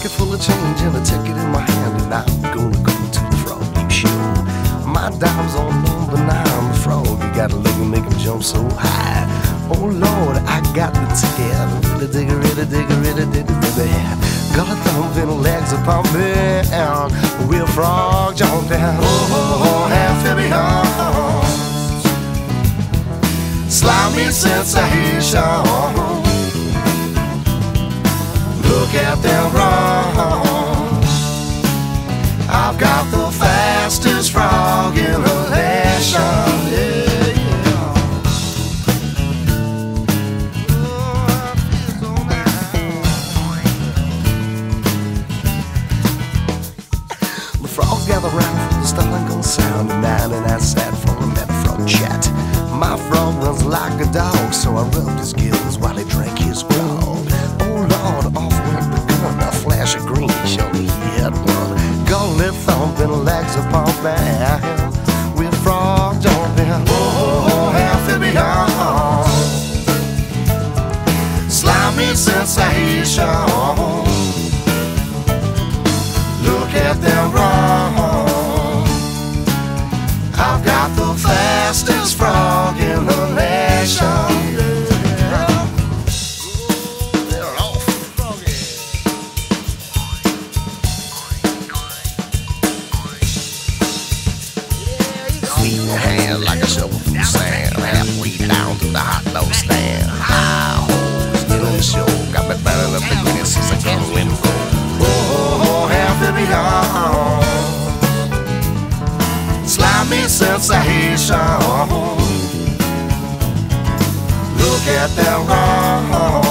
pocket full of change and a ticket in my hand, and I'm gonna go to the Frog Leap Show. My dime's on number 9, the frog, you gotta look and make him jump so high. Oh Lord, I got the ticket, really dig it, really dig it, really dig it. Got a thump and legs are pumping, real frog jumping. Oh, amphibians, slimy sensation. Look at them run. I've got the fastest frog in the nation. The frogs gather round for the starling gun sound at 9, and I sat for a minute frog chat. My frog runs like a dog, so I rubbed his gills while he drank his grog. Oh Lord, off went the gun, a flash of green, surely he had one. Gullet thumping, legs are pumping, with frog jumping. Oh, amphibians, slimy sensation. Look at them run. I've got the fastest frog in the nation. Clean your hand like a shovel full of sand, halfway down to the hot dog stand. High holes, get on the show, got me burning up the green since I got a wind flow. Oh, amphibians, slimy sensation. Look at them run.